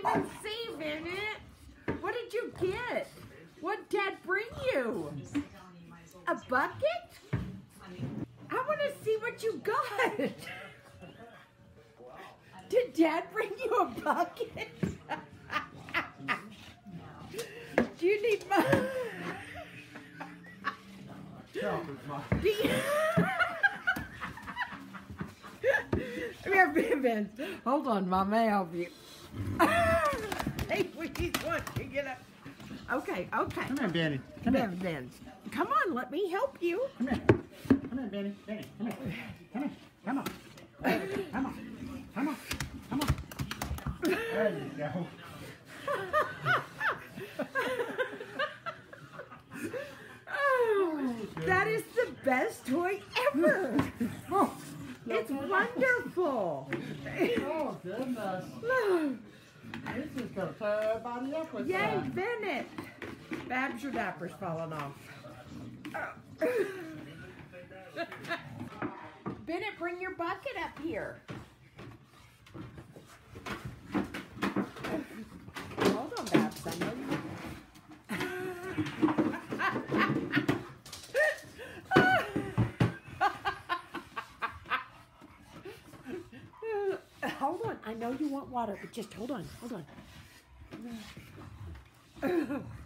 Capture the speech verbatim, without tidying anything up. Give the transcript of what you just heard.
even see, Bennett. What did you get? What did Dad bring you? A bucket? I want to see what you got. Did Dad bring you a bucket? Do you need my... Do you... Come here, Ben, Ben. Hold on, Mom. May I help you? Hey, we just want to get up. Okay, okay. Come here, Benny. Come Ben, here. Ben. Come on, let me help you. Come here. Come here, Benny. Benny, come here. Come here. Come on. Come on. Come on. Come on. There you go. Oh, that is the best toy ever. Oh, It's wonderful. oh goodness. This is going to tear everybody up with Yay, that. Bennett. Babs, your diaper's falling off. Bennett, bring your bucket up here. Hold on, Babs. I know you. Hold on. I know you want water, but just hold on. Hold on.